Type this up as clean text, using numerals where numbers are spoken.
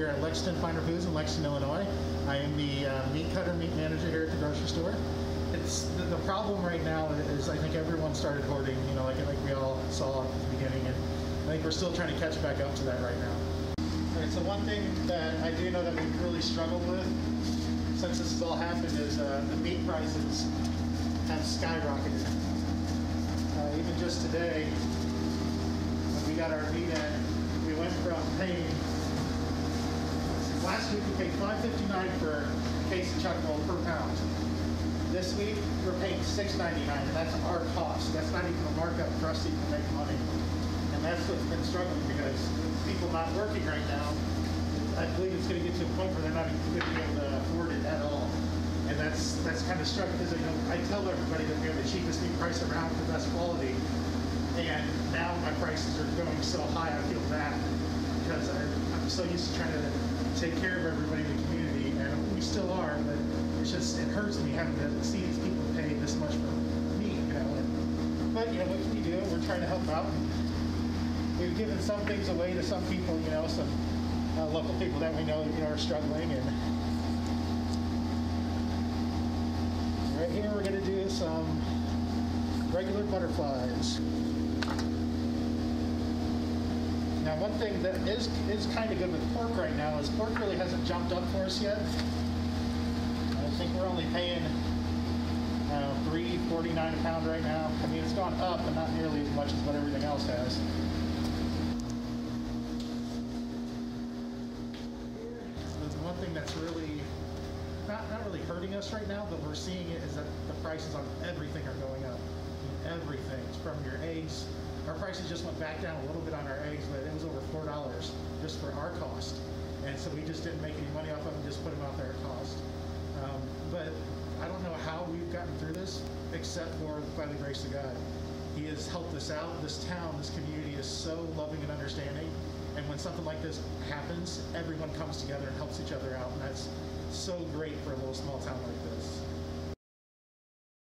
here at Lexington Finer Foods in Lexington, Illinois. I am the meat cutter, meat manager here at the grocery store. It's the problem right now is I think everyone started hoarding, you know, like we all saw at the beginning, and I think we're still trying to catch back up to that right now. All right, so one thing that I do know that we've really struggled with since this has all happened is the meat prices have skyrocketed. Even just today, when we got our meat in, we went from paying, last week we paid $5.59 for a case of chuck roll per pound. This week we're paying $6.99, and that's our cost. That's not even a markup for us to even make money. And that's what's been struggling, because people not working right now, I believe it's going to get to a point where they're not even going to be able to afford it at all. And that's kind of struggling, because I tell everybody that we have the cheapest meat price around for the best quality, and now my prices are going so high I feel bad, because I'm so used to trying to take care of everybody in the community, and we still are, but it hurts me having to see these people pay this much for meat, you know. But you know, what can you do? We're trying to help out. We've given some things away to some people, you know, some local people that we know, you know, are struggling. And right here, we're going to do some regular butterflies. Now, one thing that is kind of good with pork right now is pork really hasn't jumped up for us yet. I think we're only paying $3.49 a pound right now. I mean, it's gone up, but not nearly as much as what everything else has. The one thing that's really not really hurting us right now, but we're seeing it, is that the prices on everything are going up. I mean, everything, from your eggs. Our prices just went back down a little bit on our eggs, but it was over $4 just for our cost. And so we just didn't make any money off of them, just put them out there at cost. But I don't know how we've gotten through this, except for by the grace of God. He has helped us out. This town, this community is so loving and understanding. And when something like this happens, everyone comes together and helps each other out. And that's so great for a little small town like this.